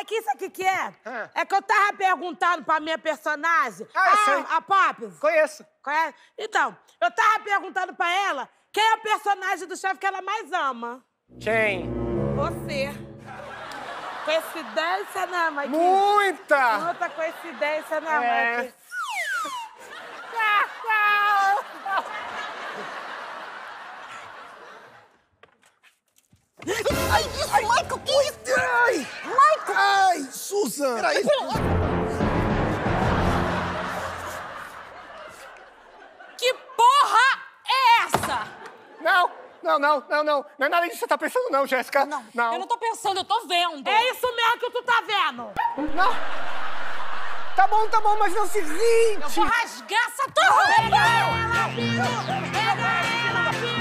aqui, sabe o que é? É que eu tava perguntando pra minha personagem... Eu sei. A Pops. Conheço. Conhece? Então, eu tava perguntando pra ela quem é o personagem do chefe que ela mais ama. Quem? Você. Coincidência, né, Maqui? Muita! Muita coincidência, né, Maqui? Ai, isso, Michael, que isso? Ai! Michael! Ai, Susan! Peraí. Que porra é essa? Não é nada disso que você tá pensando, não, Jéssica. Não. Eu não tô pensando, eu tô vendo. É isso mesmo que tu tá vendo. Não. Tá bom, mas não se ri. Eu vou rasgar essa tua roupa! Pega ela, filho! Pega ela, filho!